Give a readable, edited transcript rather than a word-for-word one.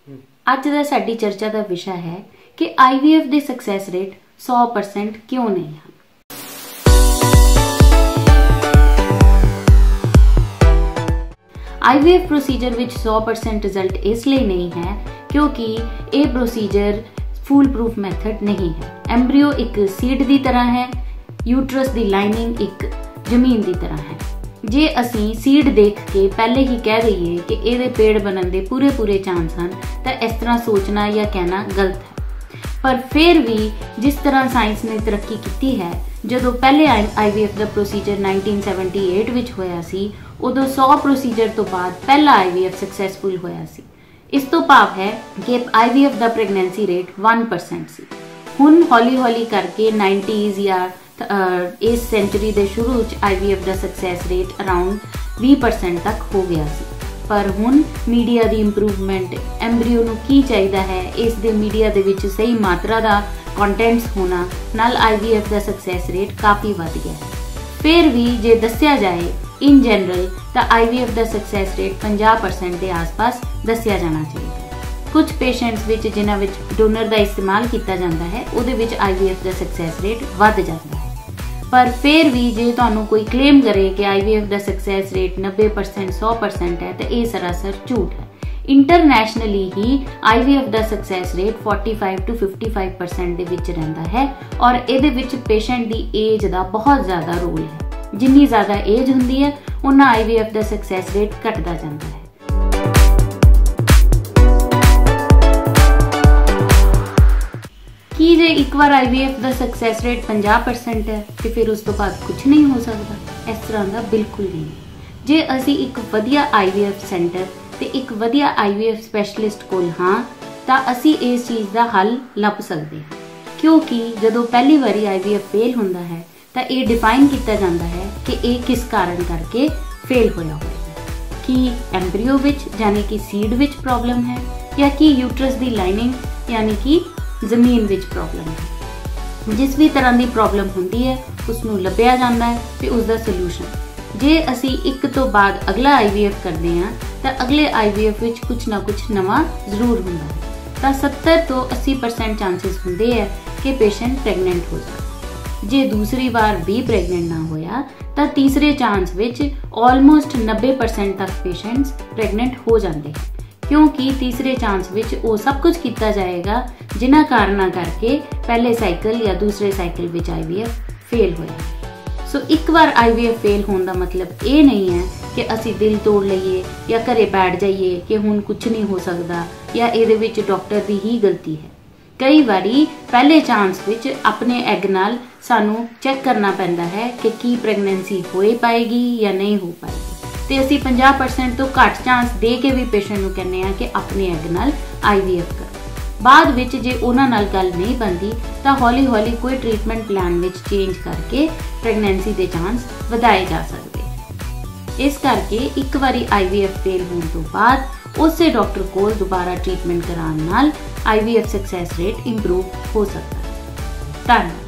ਅੱਜ ਦਾ ਸਾਡੀ चर्चा का विषय है कि IVF ਦੇ सक्सैस रेट 100% क्यों नहीं है। IVF प्रोसीजर विच 100% रिजल्ट इसलिए नहीं है क्योंकि ये प्रोसीजर फूल प्रूफ मैथड नहीं है। एम्ब्रियो एक सीड की तरह है, यूट्रस की लाइनिंग एक जमीन की तरह है। जे असी सीड देख के पहले ही कह दईए कि ये पेड़ बनने के पूरे पूरे चांस हैं तो इस तरह सोचना या कहना गलत है। पर फिर भी जिस तरह साइंस ने तरक्की की है, जदों पहले IVF का प्रोसीजर 1978 विच होया सी, उदों 100 प्रोसीजर तो बाद पहला IVF सक्सैसफुल होया सी। इस तो भाव है कि IVF का प्रेगनेंसी रेट 1% सी। हुण हौली हौली करके 90s या इस सेंचुरी के शुरू IVF का सक्सैस रेट अराउंड 20% तक हो गया सी। पर हुण मीडिया की इंप्रूवमेंट, एम्ब्रियो नूं की चाहिदा है, इस दे मीडिया दे विच सही मात्रा का कंटेंट्स होना नाल IVF का सक्सैस रेट काफ़ी वध गया है। फिर भी जे दस्सिया जाए इन जनरल तो IVF का सक्सैस रेट 50% के आसपास दस्सिया जाना चाहिए। कुछ पेशेंट्स विच जिन्हां विच डोनर का इस्तेमाल किया जाता है उहदे विच IVF का सक्सैस रेट वध जाता है। पर फिर भी जे तुहानूं कोई क्लेम करे कि IVF का सक्सैस रेट 90% 100% है तो ये सरासर झूठ है। इंटरनैशनली ही IVF का सक्सैस रेट 45 to 55% दे विच रहिंदा है और इहदे विच पेशेंट की एज का बहुत ज़्यादा रोल है। जिन्नी ज़्यादा एज हुंदी है उन्ना IVF का सक्सैस रेट घटदा जांदा है। कि जे एक बार IVF का सक्सैस रेट 50% है तो फिर उस तो बाद कुछ नहीं हो सकता? इस तरह का बिल्कुल नहीं। जे असी एक वधिया IVF सेंटर ते एक वधिया IVF स्पैशलिस्ट कोल हाँ तो असी इस चीज़ का हल लभ सकते हैं, क्योंकि जदों पहली बारी IVF फेल होंदा है तो ये डिफाइन किया जाता है कि ये किस कारण करके फेल होया होगा, कि एम्ब्रियो विच यानी कि सीड विच प्रॉब्लम है या कि यूट्रस की लाइनिंग यानी कि जमीन विच प्रॉब्लम है। जिस भी तरह की प्रॉब्लम होंदी है उसनूं लभ्या जाता है तो उसका सलूशन। जे असी एक तो बाद अगला IVF करते हैं तो अगले IVF विच कुछ ना कुछ नवा जरूर होंदा है, तो 70 to 80% चांसिस होंदे है कि पेशेंट प्रेगनेंट हो जाए। जे दूसरी बार भी प्रेगनेंट ना होया तो तीसरे चांस विच ऑलमोस्ट 90% तक पेशेंट्स प्रेगनेंट हो जाते हैं, क्योंकि तीसरे चांस विच वो सब कुछ किया जाएगा जिन्हां कारणों करके पहले साइकिल या दूसरे साइकिल विच IVF फेल होया। सो एक बार IVF फेल होने का मतलब ये नहीं है कि असी दिल तोड़ लीए या घरे बैठ जाइए कि हुण कुछ नहीं हो सकता या इहदे विच डॉक्टर की ही गलती है। कई बारी पहले चांस विच अपने एग नाल सानू चैक करना पैंदा है कि की प्रेगनेंसी हो पाएगी या नहीं हो पाएगी, तो असी 50% तो घट चांस दे के भी पेशेंट नूं कहने हैं कि अपने एग नाल IVF करो। बाद विच जे उन्हां नाल गल नहीं बनती तो हौली हौली कोई ट्रीटमेंट प्लान विच चेंज करके प्रेगनेंसी के चांस वधाए जा सकते हैं। इस करके एक बारी IVF फेल होने तो बाद उसे डॉक्टर को दोबारा ट्रीटमेंट कराने नाल IVF सक्सैस रेट इंप्रूव हो सकता है। धन्यवाद।